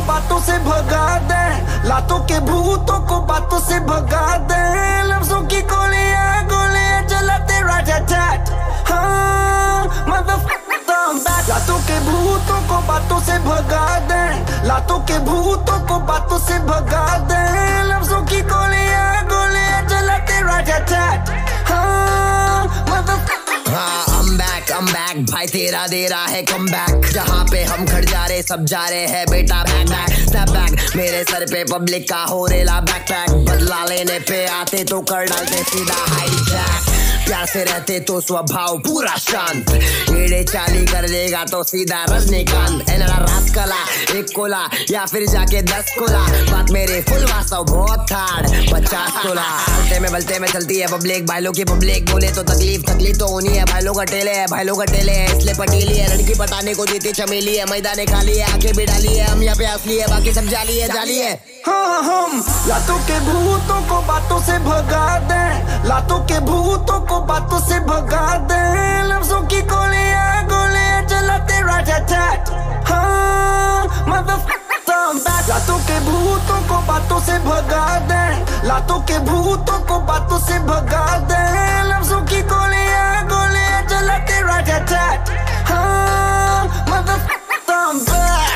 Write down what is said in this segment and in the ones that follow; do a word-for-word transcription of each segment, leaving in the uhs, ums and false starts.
बातों से भगा दे, लातों के भूतों को बातों से भगा दे। लफ्जों की गोलियां गोलियां चलाते राजा tat, हाँ motherfucker I'm back। लातों के भूतों को बातों से भगा दे, लातों के भूतों को बातों से भगा दे। लफ्जों की गोलियां गोलियां चलाते राजा tat, हाँ motherfucker। हाँ I'm back, I'm back, भाई तेरा दे रहा है कम बैक। जहाँ पे हम खड़ जा रहे सब जा रहे हैं बेटा बैक बैक स्टेप बैक। मेरे सर पे पब्लिक का हो रेला बैक पैक। बदला लेने पे आते तो कर डालते सीधा हाईजैक। प्यार से रहते तो स्वभाव पूरा शांत, एड़े चाली कर देगा तो सीधा रजनीकांत। एनरा रात कला एक कोला या फिर जाके दस कोला। बात मेरे फुल वास्तव बहुत थाड़ पचास तोला। बलते में बलते में चलती है पब्लिक, भाई लोग की पब्लिक बोले तो तकलीफ तकलीफ तो होनी है। भाई लोग अटेले है, भाई लोग अटेले है, इसलिए पटीली है। लड़की पटाने को जीती चमेली है, मैदाने खाली है, आंखें भी डाली है। हम यहाँ पे असली है, बाकी सब जाली है जाली है। हाँ हम लातों के भूतों को बातों से भगा दे, लातों के भूतों को बातों से भगा दे। लफ्जों की गोलियां गोलियां चलाते राजा tat, हाँ motherfucker I'm back। लातों के भूतों को बातों से भगा दे, लातों के भूतों को बातों से भगा दे। लफ्जों की गोलियां गोलियां चलाते राजा tat, हाँ motherfucker I'm back।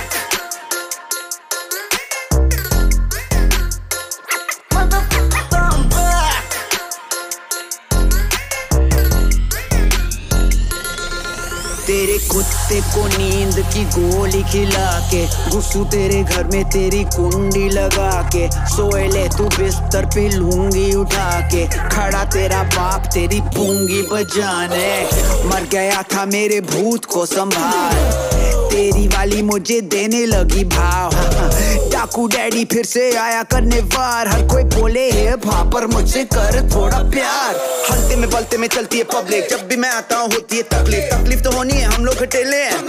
तेरे कुत्ते को नींद की गोली खिला के, घुसू तेरे घर में तेरी कुंडी लगा के। सोए ले तू बिस्तर पे लूंगी उठा के, खड़ा तेरा बाप तेरी पूंगी बजाने। मर गया था मेरे भूत को संभाल, तेरी वाली मुझे देने लगी भाव। डाकू डैडी फिर से आया करने वार, हर कोई बोले है पर मुझसे कर थोड़ा प्यार। हल्ते में बलते में चलती है पब्लिक, जब भी मैं आता हूँ होती है तकलीफ। तकलीफ तो होनी है, हम लोग हटेले हैं।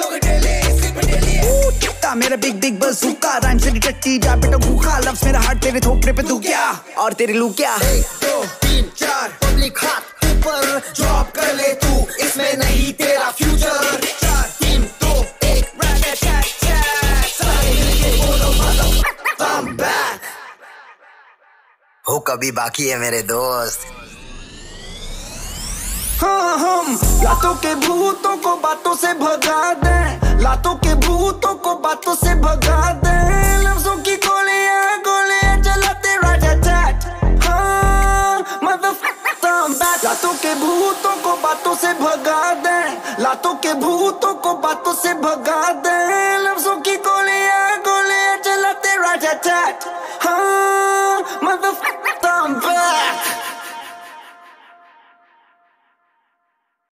मेरा बिग बिग बज़ूका, राइम से टट्टी जा बेटा भूखा। लफ्ज़ मेरा हार्ट तेरे थोपड़े पे तू क्या और तेरी लू क्या। एक दो तीन चार पब्लिक हाथ ऊपर, जॉब कर ले तू, इसमें नहीं तेरा फ्यूचर। चार तीन दो एक राजा tat tat, सारे मिलके बोलो motherfucker I'm back। हो कभी बाकी है मेरे दोस्त। हाँ हम लातों के भूतों को बातों से भगा दे, लातों के भूतों को बातों से भगा दे। लफ्जों की गोलियां गोलियां चलाते राजा tat, हाँ motherfucker I'm back। लातों के भूतों को बातों से भगा दे, लातों के भूतों को बातों से भगा दे। लफ्जों की गोलियां गोलियां चलाते राजा tat, हाँ